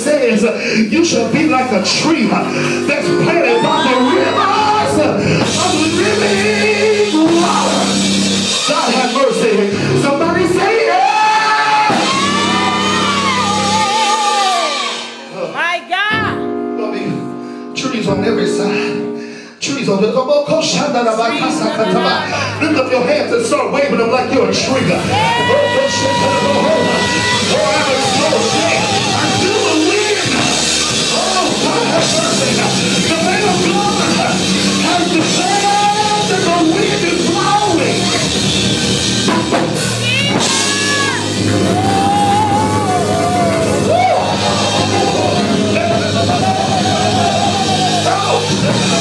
says, you shall be like a tree that's planted by the rivers of living water. God have mercy. Somebody say, yeah! My God. Trees on every side. Trees on the lift up your hands and start waving them like you're a tree. I feel the wind. Oh, God have mercy. The man of God has declared that the wind is blowing. Oh.